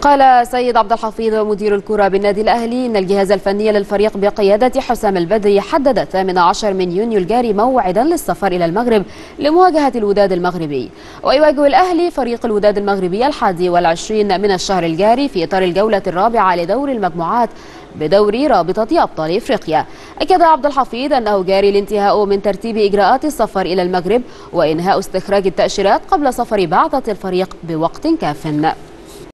قال سيد عبد الحفيظ مدير الكرة بالنادي الأهلي إن الجهاز الفني للفريق بقيادة حسام البدري حدد 18 من يونيو الجاري موعدا للسفر إلى المغرب لمواجهة الوداد المغربي. ويواجه الأهلي فريق الوداد المغربي 21 من الشهر الجاري في إطار الجولة الرابعة لدور المجموعات بدوري رابطة أبطال إفريقيا. أكد عبد الحفيظ أنه جاري الانتهاء من ترتيب إجراءات السفر إلى المغرب وإنهاء استخراج التأشيرات قبل سفر بعثة الفريق بوقت كاف.